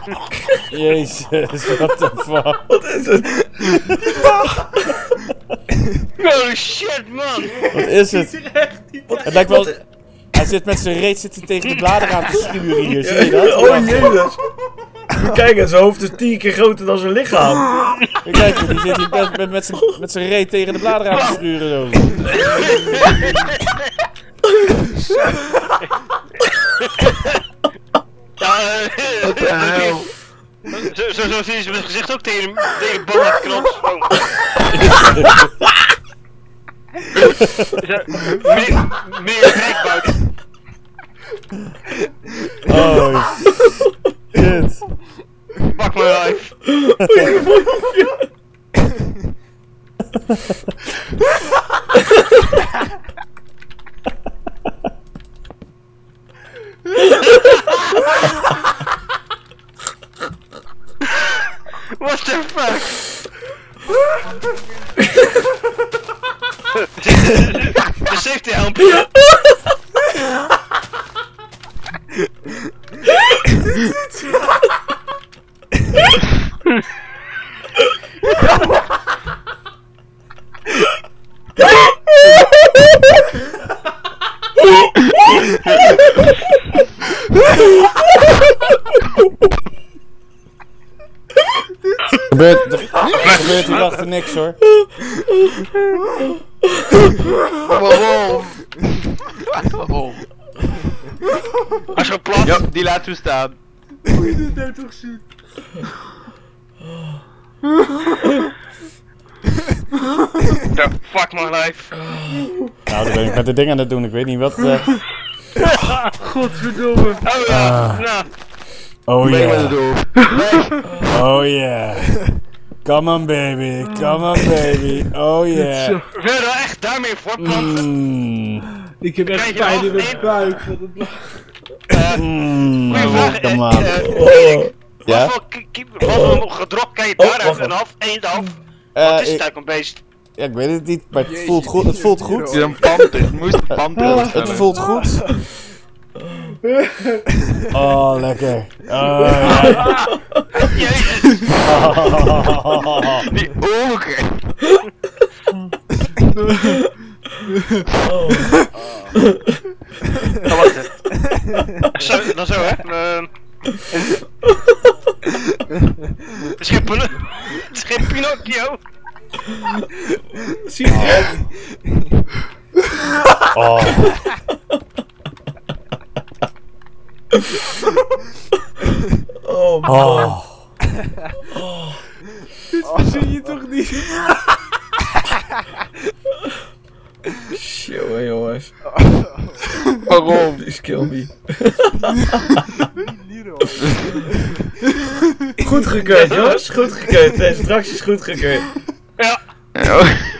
Jezus, what the fuck. Wat is het? Holy shit, man! Wat is het? Het lijkt wel... Hij zit met zijn reet tegen de bladeren aan te schuren hier, zie je dat? Oh jezus. Kijk, zijn hoofd is 10 keer groter dan zijn lichaam. Kijk, die zit hier met zijn reet tegen de bladeren aan te schuren zo. Wat de hel? Zo zie je ze met het gezicht ook tegen de bal knot. Meer breekbuik. Oh shit. Pak mijn lijf. What the fuck? De safety helm. Gebeurt hier achter niks hoor. Waarom? Waarom? Als je plat. Ja, die laten we staan. Hoe je dit nou toch zien? The fuck my life. Nou, dat ben ik met de ding aan het doen, ik weet niet wat... Godverdomme. Oh ja, nou. Oh Ben je met het yeah. door? Oh yeah. Come on baby, come on baby. Oh yeah. Wil je nou echt daarmee voortplanten? Ik heb echt Kijk, pijn in mijn één- buik van het blad. Goeie vraag. Come on. Ja? Wat voor gedrop kan je daaruit? Een half, 1,5? Wat is het eigenlijk een beest? Ja, ik weet het niet, maar het voelt goed. Het voelt goed. Het is een panter. Het moest een panter Het voelt goed. Oh, lekker. Oh, ja. Jezus. Die ogen. Oh, wacht even. Zo, dan zo, hè. Het is geen Pinocchio. Zie je? Oh. Oh man. Oh. Dit verzin je toch niet? Jongen, jongens. Waarom? Please kill me. Goed gekeurd, jongens. Goed gekeurd. Deze attractie is goed gekeurd. Ja. Ja.